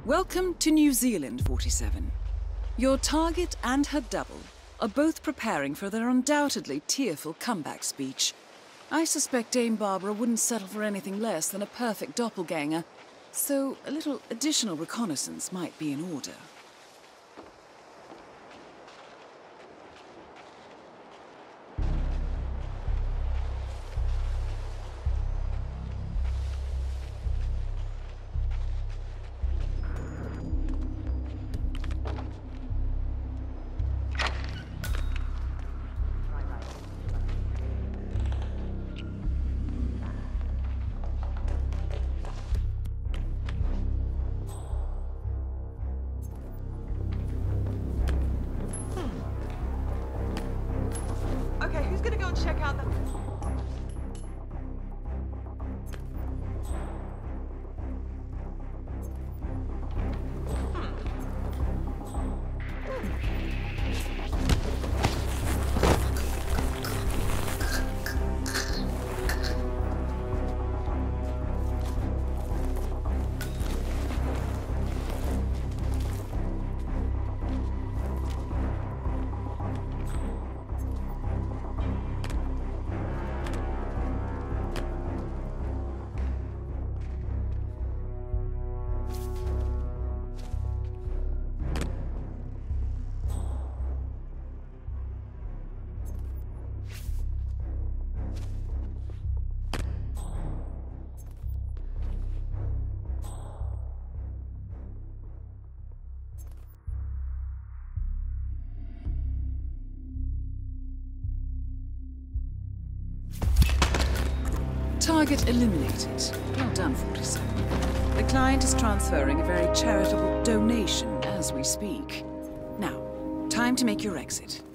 Welcome to New Zealand, 47. Your target and her double are both preparing for their undoubtedly tearful comeback speech. I suspect Dame Barbara wouldn't settle for anything less than a perfect doppelganger, so a little additional reconnaissance might be in order. Gonna go and check out the... Target eliminated. Well done, 47. The client is transferring a very charitable donation as we speak. Now, time to make your exit.